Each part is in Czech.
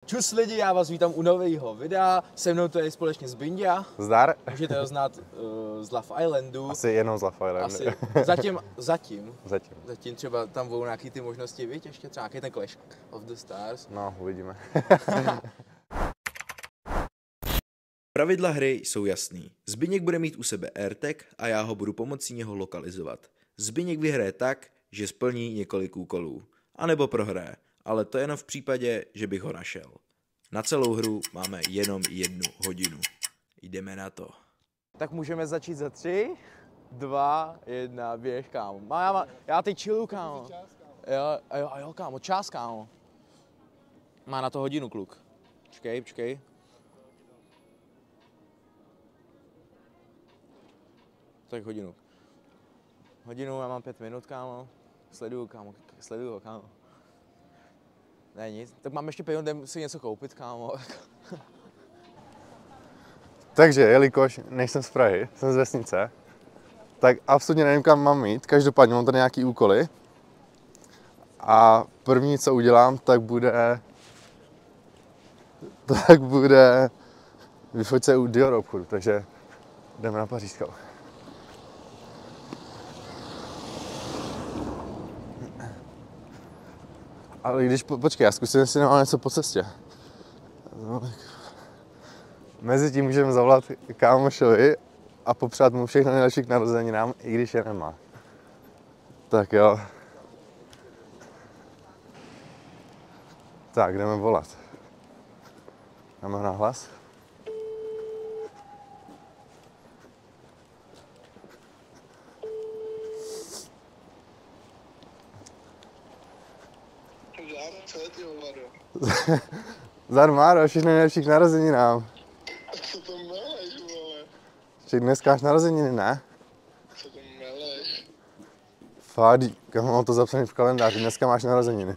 Čus lidi, já vás vítám u nového videa. Se mnou to je společně Zbindia. Zdar. Můžete ho znát z Love Islandu. Asi jenom z Love Islandu. Zatím třeba tam budou nějaký ty možnosti, víš, ještě třeba nějaký ten Clash of the Stars. No, uvidíme. Pravidla hry jsou jasný. Zbyněk bude mít u sebe AirTag a já ho budu pomocí něho lokalizovat. Zbyněk vyhraje tak, že splní několik úkolů. A nebo prohraje, ale to jenom v případě, že bych ho našel. Na celou hru máme jenom 1 hodinu. Jdeme na to. Tak můžeme začít za 3, 2, 1, běž, kámo. Já teď chillu, kámo. Jo, kámo, čas, kámo. Má na to hodinu, kluk. Počkej. Tak hodinu. Já mám 5 minut, kámo. Sleduju ho, kámo. Ne, nic. Tak mám ještě 5 minut, jdem si něco koupit, kámo. Takže, jelikož nejsem z Prahy, jsem z vesnice, tak absolutně nevím, kam mám jít. Každopádně mám tady nějaký úkoly. A první, co udělám, tak bude vyfotit se u Dior obchodu, takže jdeme na Pařížskou. Ale když, počkej, já zkusím, jestli nemám něco po cestě. No, mezitím můžeme zavolat kámošovi a popřát mu všechno nejlepší k narozeninám, i když je nemá. Tak jo. Tak, jdeme volat. Dáme ho na hlas. Zdar, Máro, všechno nejlepší k narozeninám. Co to meleš, vole? Však dneska máš narozeniny, ne? Co to meleš? Fakt, mám to zapsané v kalendáři, dneska máš narozeniny.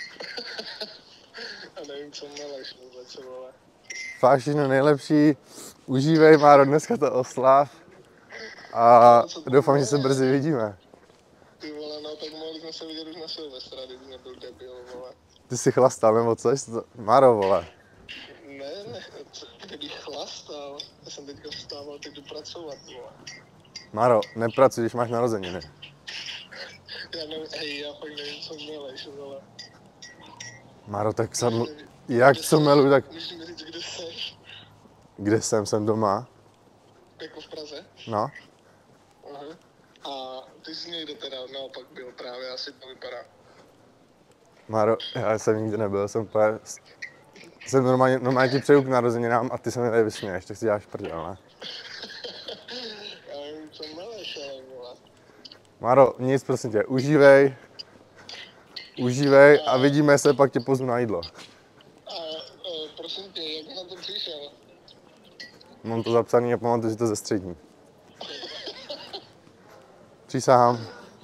A nevím, co meleš vůbec, vole. Fakt, všechno nejlepší, užívej, Máro, dneska to oslav. A doufám, že se brzy vidíme. Ty vole, no tak mohli jsme se vidět už na Silvestra, když nebyl debil, vole. Ty jsi chlastal, nebo co? Máro, vole. Ne, kdybych chlastal, já jsem teďka vstával, teď jdu pracovat, vole. Máro, nepracuj, když máš narozeniny. Já fakt nevím, co meleš, vole. Máro, tak jak co melu, tak... Můžeš mi říct, kde seš? Kde jsem doma? Jako v Praze? No. Aha. A ty jsi někde teda naopak byl právě, asi to vypadá. Máro, já jsem nikdy nebyl, jsem normálně ti přeju k narozeninám a ty se mi tady vysměješ, tak si děláš prdel, ne? Já nevím, co meleš, ale vole. Máro, nic, prosím tě, užívej a vidíme se, pak tě pozvu na jídlo. A prosím tě, jak na to přišel? Mám to zapsaný a pamatuju si to ze střední. Přísahám.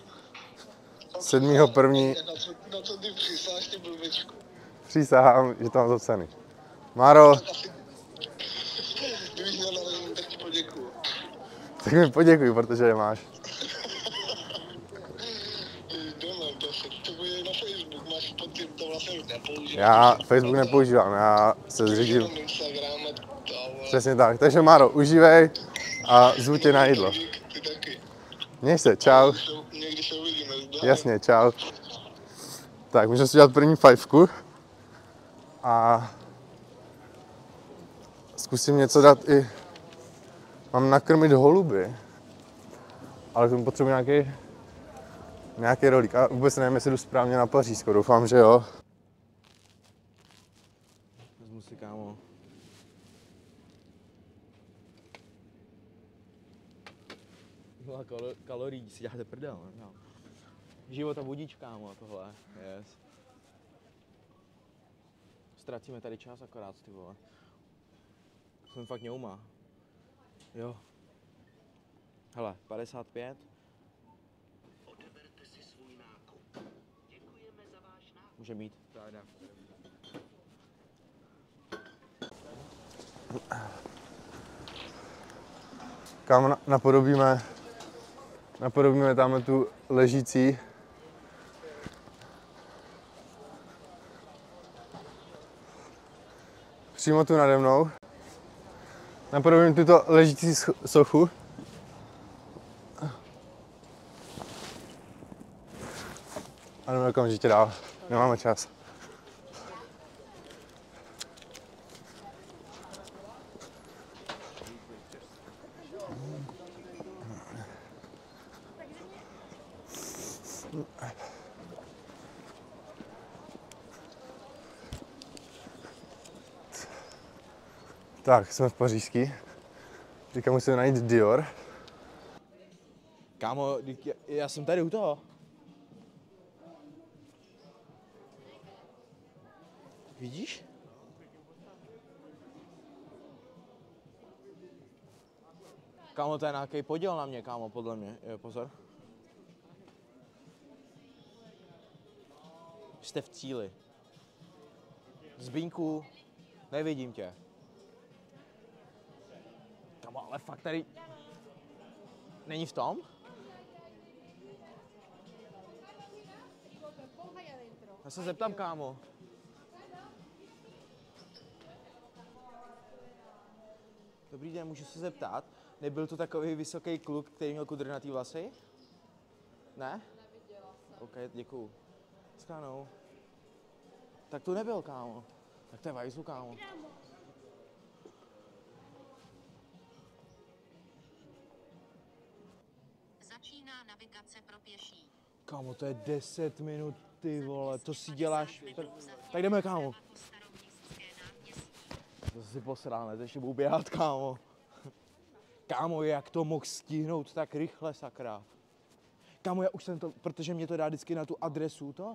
7.1. Na co ty přisáš, ty blbečku? Přísahám, že to mám zapsaný. Máro. Kdybych měl narozeniny, tak ti poděkuju. Tak mi poděkuj, protože je máš. To bude na Facebook, máš pod tím, to vlastně nepoužíváš. Já Facebook nepoužívám, já se zřídím. Instagram a to. Přesně tak, takže Máro, užívej a zvu tě na jídlo. Ty taky. Měj se, čau. Někdy se uvidíme. Jasně, čau. Tak, můžeme si dělat první 5 a zkusím něco dát i... Mám nakrmit holuby, ale k tomu potřebuji nějaký rolík a vůbec nevím, jestli jdu správně na Pařížskou, doufám, že jo. Vezmu si, kámo. Kalorií si děláte prdel, ne? Život a budíč, kámo, a tohle, yes. Ztrácíme tady čas akorát, ty vole. Jsem fakt ňouma. Jo. Hele, 55. Odeberte si svůj nákup. Děkujeme za váš nákup. Může mít. Kámo, napodobíme tamhle tu ležící. přímo tu nade mnou. Napodobím tuto ležící sochu. A jdeme okamžitě dál. Nemáme čas. Tak, jsme v Pařížský. Teďka musíme najít Dior. Kámo, já jsem tady u toho. Vidíš? Kámo, to je nějaký podíl na mě, kámo, podle mě. Jo, pozor. Jste v cíli. Zbínku, nevidím tě. Kámo, ale fakt tady... Není v tom? Já se zeptám, kámo. Dobrý den, můžu se zeptat? Nebyl to takový vysoký kluk, který měl kudrnatý vlasy? Ne? OK, děkuju. Skánou. Tak to nebyl, kámo. Tak to je vajzlu, kámo. Začíná navigace pro pěší. Kámo, to je 10 minut, ty vole, to si děláš... Tak jdeme, kámo. To si posrál, ne? To ještě budu běhat, kámo. Kámo, jak to mohl stihnout tak rychle, sakra. Kámo, já už jsem to, protože mě to dá vždycky na tu adresu, to?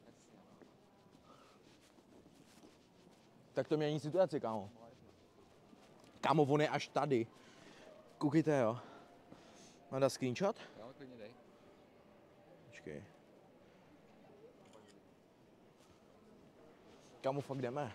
Tak to mění situaci, kámo. Kámo, on je až tady. Koukejte, jo. Mám dát screenshot? Jo, klidně dej. Počkej. Kámo, fakt jdeme.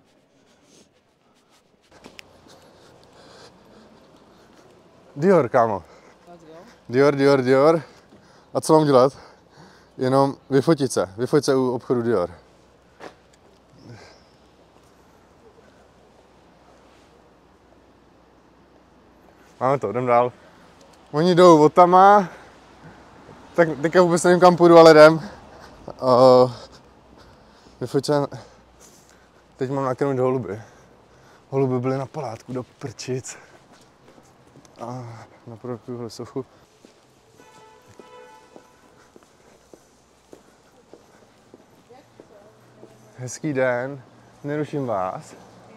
Dior, kámo. Dior. A co mám dělat? Jenom vyfotit se. Vyfotit se u obchodu Dior. Máme to, jdem dál. Oni jdou od tama. Tak teďka vůbec nevím, kam půjdu, ale jdem. Vyfotit se. Teď mám nakrmit holuby. Holuby byly na palátku do prčic. A napadl tuhle sochu. Hezký den, neruším vás.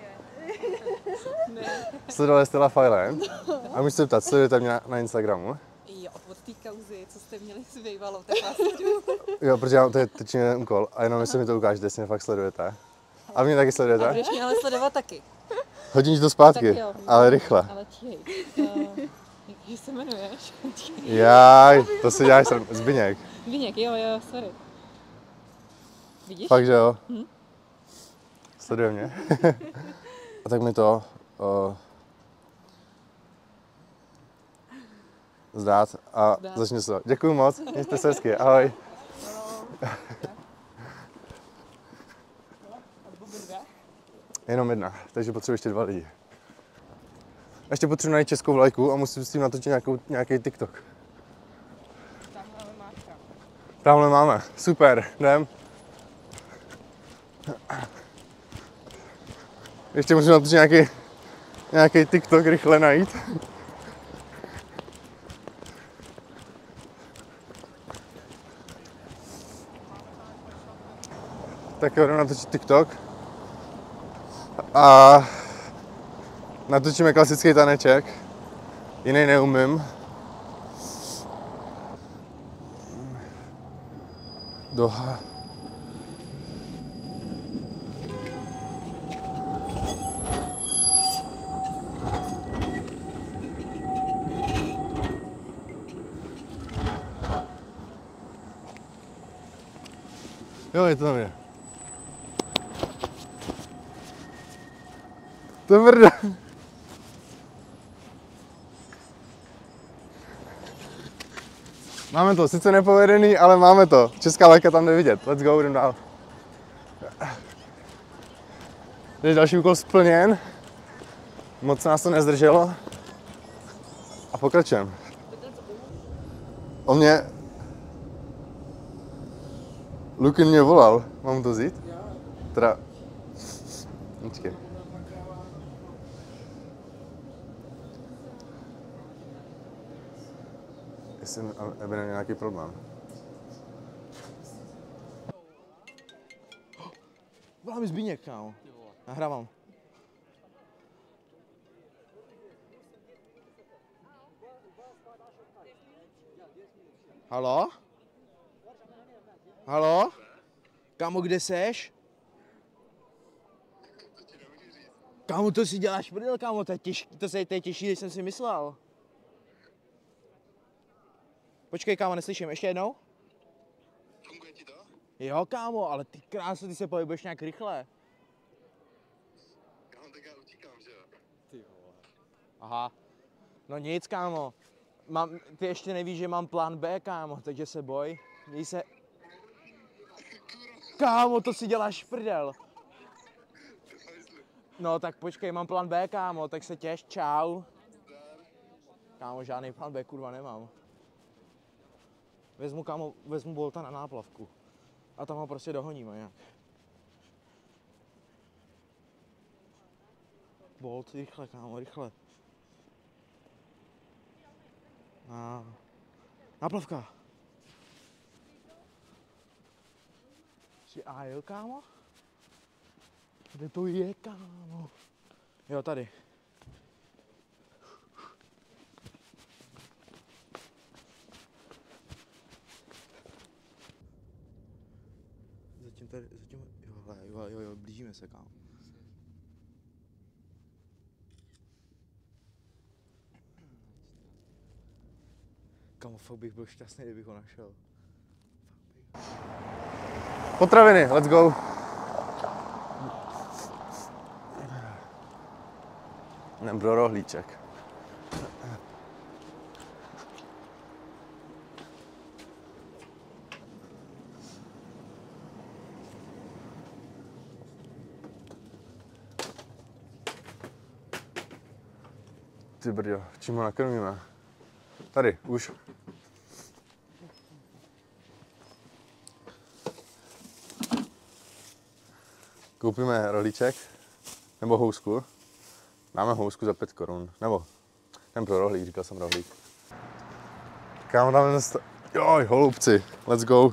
Sledovali jste Love Island? A můžete se ptát, sledujete mě na Instagramu? Jo, od té kauzy, co jste měli s Vejvalou, tak vás Jo, protože to je teď jeden úkol a jenom jestli mi to ukážete, jestli mě fakt sledujete. A mě taky sledujete? A budeš mě ale sledovat taky. Hodíš to zpátky, Tak jo, ale rychle. Ale tíhej. Jak se jmenuješ? Jaj, to si děláš Zbyněk. Zbyněk, jo, sorry. Vidíš? Fakt, že jo? Sleduje mě. A tak mi to zdát a začne se to. Děkuju moc, mějte se hezky, ahoj. Jenom jedna, takže potřebuji ještě 2 lidi. Ještě potřebuji najít českou vlajku a musím s tím natočit nějaký TikTok. Tamhle máme, super, jdem. Ještě musím natočit nějaký TikTok rychle najít. Tak jo, jdem natočit TikTok. A natočíme klasický taneček. Jiný neumím. Doha. Jo, je to na mě. To je vrda. Máme to, sice nepovedený, ale máme to. Česká vlajka tam jde vidět. Let's go, jdem dál. Teď další úkol splněn. Moc nás to nezdrželo. A pokračujeme. O mě... Lukin mě volal. Mám to vzít? Teda... Počkej. Jestli aby neměl nějaký problém. Volá mi Zbíněk, kámo. Nahrávám. Halo? Halo? Kámo, kde seš? Kámo, to si děláš prdel, kámo, to je těžší, než jsem si myslel. Počkej, kámo, neslyším, ještě jednou? Funguje ti to? Jo, kámo, ale ty krásu, ty se pohybuješ nějak rychle. Kámo, tak já utíkám, že jo? Aha. No nic, kámo. Ty ještě nevíš, že mám plán B, kámo, takže se boj. Měj se... Kámo, to si děláš prdel. No tak počkej, mám plán B, kámo, tak se těš, čau. Kámo, žádný plán B, kurva, nemám. Vezmu Bolta na náplavku. A tam ho prostě dohoníme nějak. Bolt, rychle, kámo, rychle. Náplavka. A jo, kámo? Kde to je, kámo? Jo, tady. Jo, blížíme se, kámo. Kámo, fakt bych byl šťastný, kdybych ho našel. Potraviny, let's go. Jdem pro rohlíček. Ty brďo, čím ho nakrmíme? Tady, už. Koupíme rohlíček, nebo housku. Dáme housku za 5 korun, nebo ten pro rohlík, říkal jsem rohlík. Kámo, dáme joj, holubci, let's go.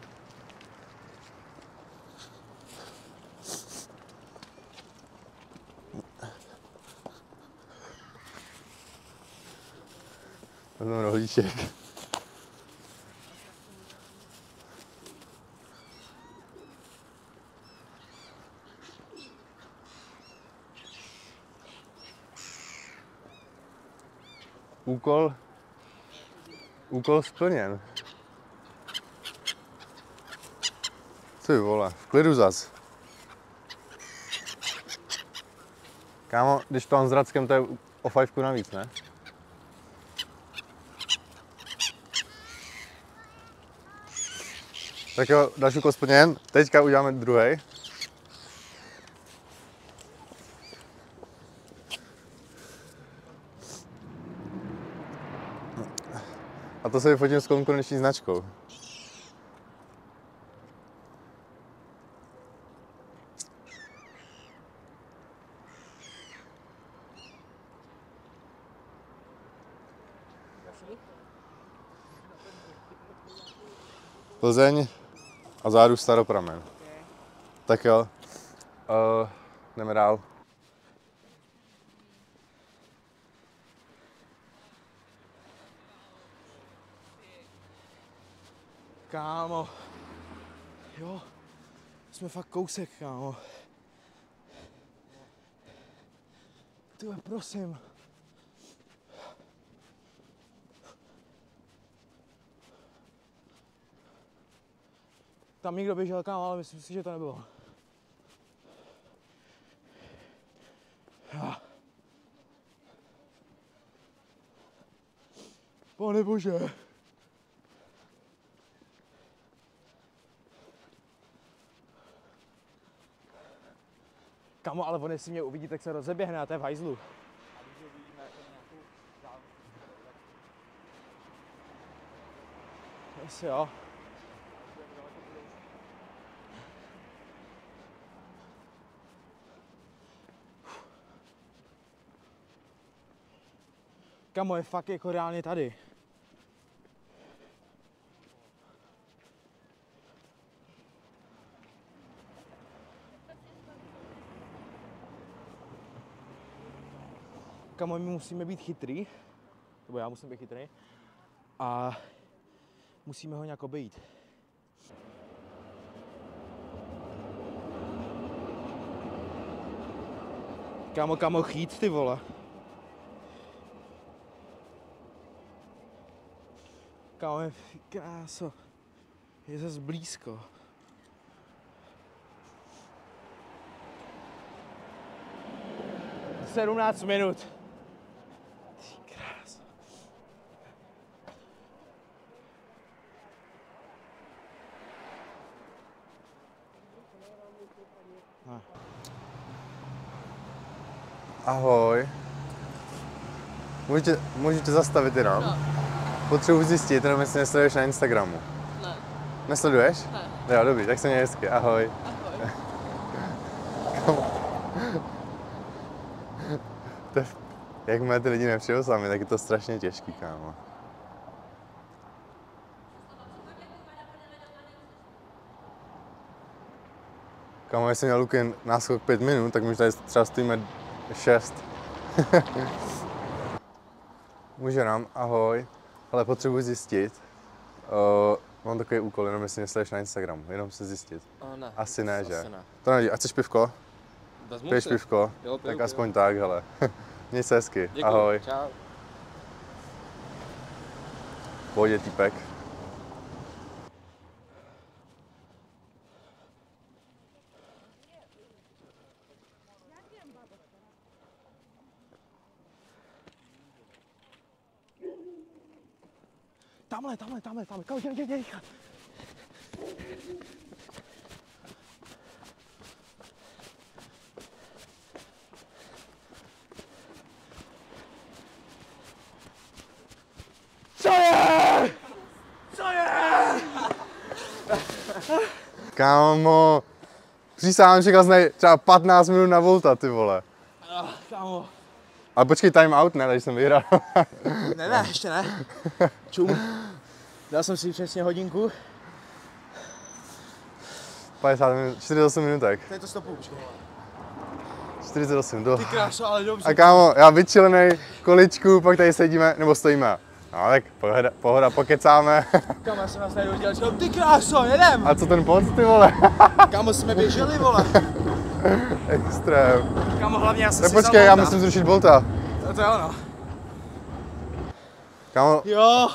Vezmeme rohlíček. Úkol splněn. Ty vole, v klidu zas. Kámo, když to mám s Radckem, to je o 5 navíc, ne? Tak jo, další úkol splněn. Teďka uděláme druhý. A to se vyfotím s konkurenční značkou. Plzeň a zádu Staropramen. Tak jo, jdeme dál. Kámo. Jo, jsme fakt kousek, kámo. Tyhle, prosím. Tam někdo běžel, kámo, ale myslím si, že to nebylo. Pane bože. Kámo, Kámo, ale on jestli mě uvidí, tak se rozeběhne a to je v hajzlu. Asi jo. Kamo, je fakt jako reálně tady. Kamo, my musíme být chytrý, nebo já musím být chytrý, a musíme ho nějak obejít. Kamo, chýt, ty vole. Kámo, kráso, je zase blízko. - 17 minut. Ty kráso. Ahoj. Můžete zastavit jenom? No. Potřebuji zjistit, jenom jestli nesleduješ na Instagramu. Ne. Nesleduješ? Ne. Jo, dobrý, tak se měj hezky. Ahoj. Ahoj. Jakmile ty lidi nepřijou sami, tak je to strašně těžký, kámo. Kámo, jestli měl Luky náskok 5 minut, tak my tady třeba stojíme 6. Může nám, ahoj. Ale potřebuji zjistit. Mám takový úkol, jenom jestli nesleduješ na Instagramu, jenom se zjistit. Ne. Asi ne, že? Asi ne. To nevadí, a chceš pivko? Vezmu Piješ si. pivko? Jo, tak piju, aspoň tak, hele. Měj se hezky, Děkuji. ahoj. Čau. Pohodě, týpek. Tamhle, kámo, děj. Co je? Kámo, přísahám, čekal jsem třeba 15 minut na Volta, ty vole. Kámo. Ale počkej, time out, ne, takže jsem vyhrál. Ne, ještě ne. Čum. Dal jsem si přesně hodinku. 50 minut, 48 minutek. Tady to stopu, počkej. 48, do. Ty kráso, ale dobře. A kámo, já vyčilenej, količku, pak tady sedíme, nebo stojíme. No tak pohoda, pokecáme. Kámo, já jsem nás tady udělal, říkám, ty kráso, jedem. A co ten pod, ty vole? Kámo, jsme běželi, vole. Extrém. Kámo, hlavně já jsem Tak si počkej, vzal já Bolta. musím zrušit Bolta. To je ono. Kámo, Jo.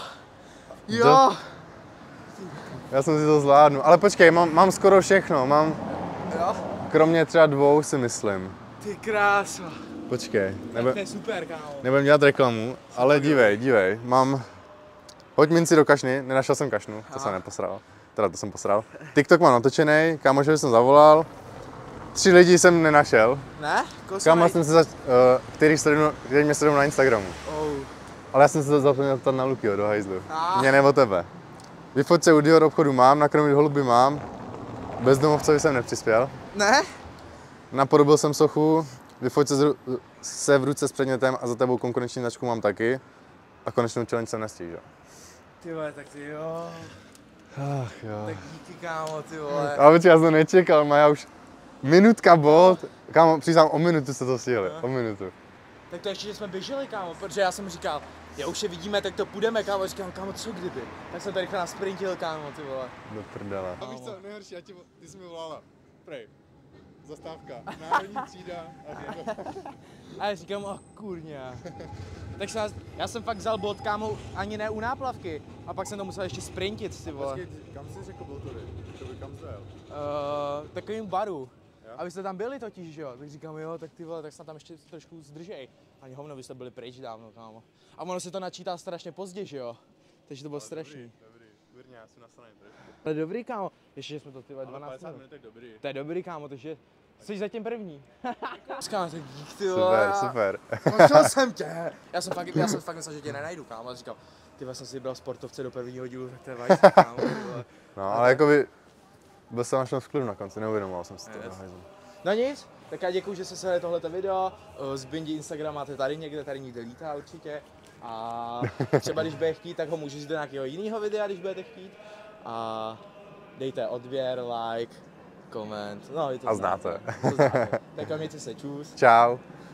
já jsem si to zvládnu. Ale počkej, mám skoro všechno, mám Jo? kromě třeba 2 si myslím. Ty kráso. Počkej, To je super, kámo. nebudem dělat reklamu, ale dívej, mám... Hoď minci do kašny, nenašel jsem kašnu, to jsem neposral. Teda to jsem posral. TikTok mám natočený, kámošovi jsem zavolal. 3 lidi jsem nenašel. Ne? Kámo jsem se který mě sledují na Instagramu. Oh. Ale já jsem se zapomněl ptat na Lukyho do hajzlu. Mě ne o tebe. Vyfoť u Dior obchodu mám, nakrmit holuby mám. Bezdomovcovi jsem nepřispěl. Ne? Napodobil jsem sochu, vyfoť se v ruce s předmětem a za tebou konkurenční značku mám taky. A konečnou challenge jsem nestihl. Ty vole, tak ty jo. Ach jo. Tak díky, kámo, ty vole. Ale já jsem to nečekal, Maja už minutka bod. Kámo, přiznám, o minutu se to stihli, o minutu. Tak to ještě, že jsme běželi, kámo, protože já jsem říkal, já už je vidíme, tak to půjdeme, kámo. Říkám, kámo, co kdyby? Tak jsem to rychle nasprintil, kámo, ty vole. Do prdele. A víš co, nejhorší, ty jsi mi volala. Prej, zastávka, národní třída A já říkám, kurňa. Tak já jsem fakt vzal bod, kámo, ani ne u náplavky. A pak jsem to musel ještě sprintit, ty vole. kam jsi řekl Boltovi? To by kam zajel? Takovým baru. A vy jste tam byli totiž, že jo? Tak říkám, jo, tak ty vole, tak snad tam ještě trošku zdržej. Ani hovno, vy jste byli pryč dávno, kámo. A ono se to načítá strašně pozdě, že jo? Takže to bylo strašný. Dobrý, Virně, já jsem nasranej trošku. Ale dobrý, kámo. Ještě, že jsme to ty vole 12 50 minut. minut je dobrý. To je dobrý, kámo, takže Jsi zatím první. Říkám, tak dík, ty Super, super. Našel jsem tě. Já jsem fakt myslel, že tě nenajdu, kámo. A říkal, ty jsem si vybral sportovce do prvního dílu, tak to je vajs, kámo. No, ale jakoby byl jsem až v klidu na konci, neuvědomoval jsem si to. No nic, tak já děkuju, že jste sledovali tohleto video. Z Bindi Instagram máte tady někde lítá určitě. A třeba když budete chtít, tak ho můžu říct do nějakého jiného videa, když budete chtít. A dejte odběr, like, koment, no i to A znáte. To znáte. Tak a mějte se, čus. Čau.